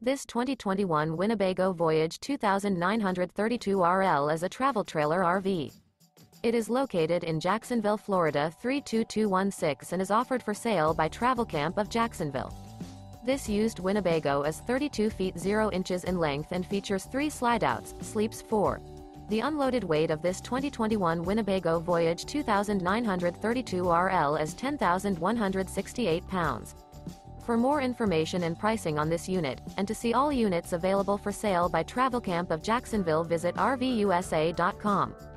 This 2021 Winnebago Voyage 2932RL is a travel trailer RV. It is located in Jacksonville, Florida 32216 and is offered for sale by Travelcamp of Jacksonville. This used Winnebago is 32 feet 0 inches in length and features 3 slideouts, sleeps 4. The unloaded weight of this 2021 Winnebago Voyage 2932RL is 10,168 pounds. For more information and pricing on this unit, and to see all units available for sale by Travelcamp of Jacksonville, visit RVUSA.com.